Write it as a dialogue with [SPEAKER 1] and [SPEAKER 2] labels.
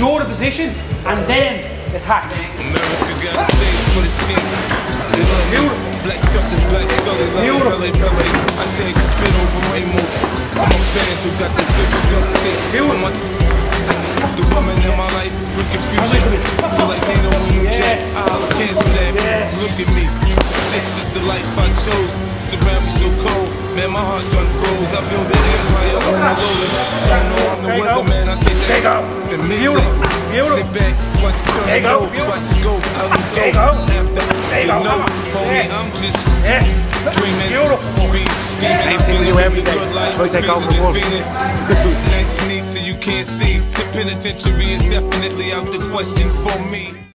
[SPEAKER 1] secure the position, and then attack.
[SPEAKER 2] America got a thing for the skins. Beautiful. Black chocolate, black belly, belly. I take spin over rainbow. I'm a fan who got the silver duct tape. The woman in my life, with confusion. So like they don't want jets. I'll cancel that. Look at me. This is the life I chose. Around me so cold, man, my heart done froze. I built an empire on the roller. Don't know I'm the weatherman. I take that for me. Sit back, watch you turn and go, watch you go. I will go after you know, homie. I'm just dreaming, scheming.
[SPEAKER 3] Same you every day. So take over the world.
[SPEAKER 2] Nice and neat, so you can't see. The penitentiary is definitely out the question for me.